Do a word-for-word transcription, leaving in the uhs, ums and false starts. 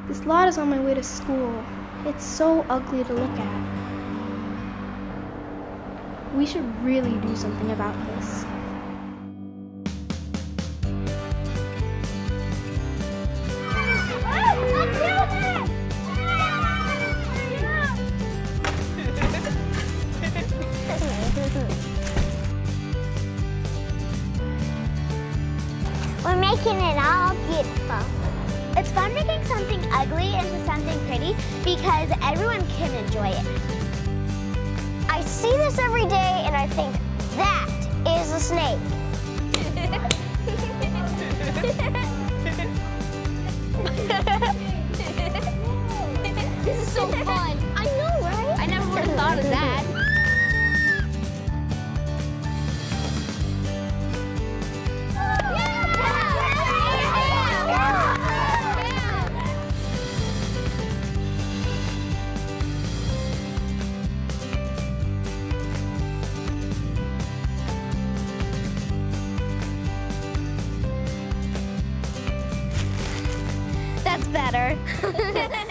This lot is on my way to school. It's so ugly to look at. We should really do something about this. We're making it all beautiful. It's fun making something ugly into something pretty because everyone can enjoy it. I see this every day and I think, that is a snake. This is so fun. I know, right? I never would have thought of that. That's better.